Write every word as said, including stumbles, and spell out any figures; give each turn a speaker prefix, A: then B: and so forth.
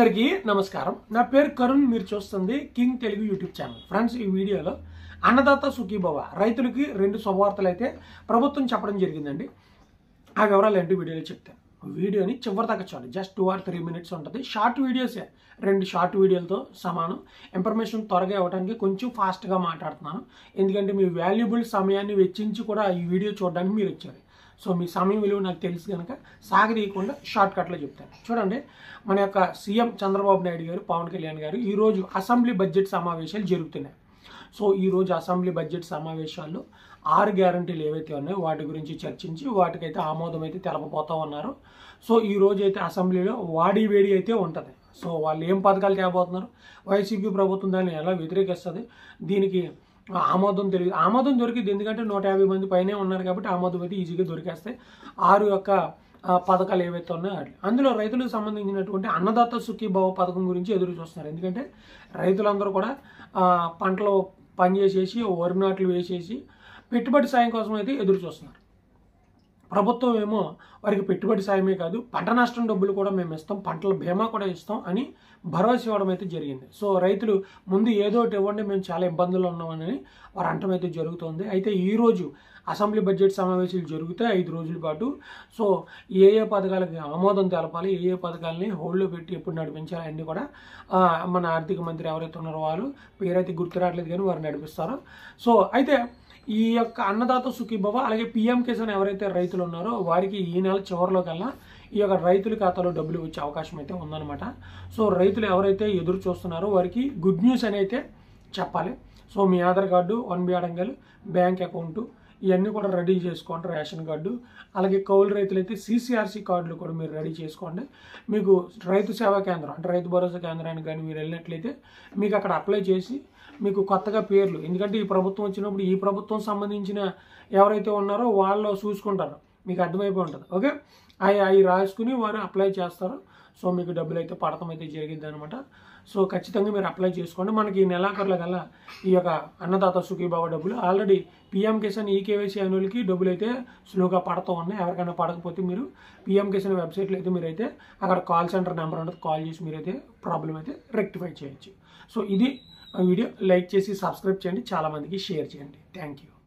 A: అందరికీ నమస్కారం. నా పేరు కరుణ్. మీరు చూస్తుంది king Telugu YouTube channel. Friends, ఈ వీడియోలో అన్నదాత సుఖీభవ రైతులకి రెండు శుభవార్తలు అయితే ప్రభుత్వం చెప్పడం జరిగిందండి. ఆ వివరాలు ఏంటి వీడియోలో చెప్తాను. వీడియోని చివరి దాకా చూడండి. Just two or three minutes ఉంటుంది. షార్ట్ వీడియోసే, రెండు షార్ట్ వీడియోలతో సమానం. ఇన్ఫర్మేషన్ త్వరగా ఇవ్వడానికి కొంచెం ఫాస్ట్గా మాట్లాడుతున్నాను, ఎందుకంటే మీ వాల్యుబుల్ సమయాన్ని వెచ్చించి కూడా ఈ వీడియో చూడడానికి మీరు వచ్చారు. సో మీ సమయం విలువ నాకు తెలుసు కనుక సాగదీయకుండా షార్ట్ కట్లో చెప్తాను. చూడండి, మన యొక్క సీఎం చంద్రబాబు నాయుడు గారు, పవన్ కళ్యాణ్ గారు ఈరోజు అసెంబ్లీ బడ్జెట్ సమావేశాలు జరుగుతున్నాయి. సో ఈరోజు అసెంబ్లీ బడ్జెట్ సమావేశాల్లో ఆరు గ్యారంటీలు ఏవైతే ఉన్నాయో వాటి గురించి చర్చించి వాటికైతే ఆమోదం అయితే తెలపబోతా ఉన్నారు. సో ఈ రోజు అయితే అసెంబ్లీలో వాడి వేడి అయితే ఉంటుంది. సో వాళ్ళు ఏం పథకాలు తేబోతున్నారు, వైసీపీ ప్రభుత్వం దాన్ని ఎలా వ్యతిరేకిస్తుంది, దీనికి ఆమోదం తెలియదు. ఆమోదం దొరికింది, ఎందుకంటే నూట యాభై మంది పైనే ఉన్నారు కాబట్టి ఆమోదం అయితే ఈజీగా దొరికేస్తాయి. ఆరు యొక్క పథకాలు ఏవైతే ఉన్నాయో అందులో రైతులకు సంబంధించినటువంటి అన్నదాత సుఖీభవ పథకం గురించి ఎదురు చూస్తున్నారు. ఎందుకంటే రైతులందరూ కూడా పంటలు పనిచేసేసి వరి నాట్లు వేసేసి పెట్టుబడి సాయం కోసం అయితే ఎదురు చూస్తున్నారు. ప్రభుత్వం ఏమో వారికి పెట్టుబడి సాయమే కాదు, పంట నష్టం డబ్బులు కూడా మేము ఇస్తాం, పంటల బీమా కూడా ఇస్తాం అని భరోసా ఇవ్వడం అయితే జరిగింది. సో రైతులు ముందు ఏదో ఒకటి ఇవ్వండి, మేము చాలా ఇబ్బందులు ఉన్నామని వారు అంటం అయితే జరుగుతుంది. అయితే ఈరోజు అసెంబ్లీ బడ్జెట్ సమావేశాలు జరుగుతాయి ఐదు రోజుల పాటు. సో ఏ ఏ పథకాలకి ఆమోదం తెలపాలి, ఏ ఏ పథకాలని హోల్డ్లో పెట్టి ఎప్పుడు నడిపించాలి అన్నీ కూడా మన ఆర్థిక మంత్రి ఎవరైతే ఉన్నారో వాళ్ళు పేరైతే గుర్తు రావట్లేదు కానీ వారు నడిపిస్తారు. సో అయితే ఈ యొక్క అన్నదాత సుఖీభవ అలాగే పిఎం కిసాన్ ఎవరైతే రైతులు ఉన్నారో వారికి ఈ నెల చివరిలో కల్లా ఈ యొక్క రైతుల ఖాతాలో డబ్బులు వచ్చే అవకాశం అయితే ఉందన్నమాట. సో రైతులు ఎవరైతే ఎదురు చూస్తున్నారో వారికి గుడ్ న్యూస్ అని అయితే చెప్పాలి. సో మీ Aadhaar card, one B Adangal, bank account ఇవన్నీ కూడా రెడీ చేసుకోండి. రేషన్ కార్డు అలాగే కౌలు రైతులైతే సిసిఆర్సి కార్డులు కూడా మీరు రెడీ చేసుకోండి. మీకు రైతు సేవా కేంద్రం అంటే రైతు భరోసా కేంద్రానికి కానీ మీరు వెళ్ళినట్లయితే మీకు అక్కడ అప్లై చేసి మీకు కొత్తగా పేర్లు, ఎందుకంటే ఈ ప్రభుత్వం వచ్చినప్పుడు ఈ ప్రభుత్వం సంబంధించిన ఎవరైతే ఉన్నారో వాళ్ళు చూసుకుంటారు, మీకు అర్థమైపోయి ఉంటుంది. ఓకే, అవి అవి రాసుకుని వారు అప్లై చేస్తారు. సో మీకు డబ్బులు అయితే పడటం అయితే జరిగింది అనమాట. సో ఖచ్చితంగా మీరు అప్లై చేసుకోండి. మనకి ఈ నెలాఖరుల కల్లా ఈ యొక్క అన్నదాత సుఖీభవ డబ్బులు ఆల్రెడీ పిఎం కిసాన్ ఈకేవైసీ అన్యులకి డబ్బులు అయితే స్లోగా పడుతూ ఉన్నాయి. ఎవరికైనా పడకపోతే మీరు పిఎం కిసాన్ వెబ్సైట్లో అయితే మీరైతే అక్కడ కాల్ సెంటర్ నెంబర్ ఉంటుంది, కాల్ చేసి మీరైతే ప్రాబ్లం అయితే రెక్టిఫై చేయొచ్చు. సో ఇది వీడియో లైక్ చేసి సబ్స్క్రైబ్ చేయండి, చాలామందికి షేర్ చేయండి. Thank you.